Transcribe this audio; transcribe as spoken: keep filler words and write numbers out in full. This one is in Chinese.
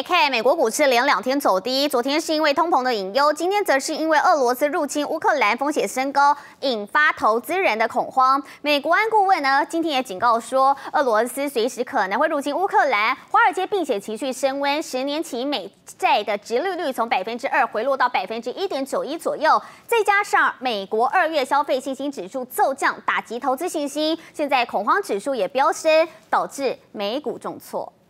来看，美国股市连两天走低，昨天是因为通膨的隐忧，今天则是因为俄罗斯入侵乌克兰，风险升高，引发投资人的恐慌。美国安顾问呢，今天也警告说，俄罗斯随时可能会入侵乌克兰。华尔街并且情绪升温，十年期美债的殖利率从百分之二回落到百分之一点九一左右，再加上美国二月消费信心指数骤降，打击投资信心，现在恐慌指数也飙升，导致美股重挫。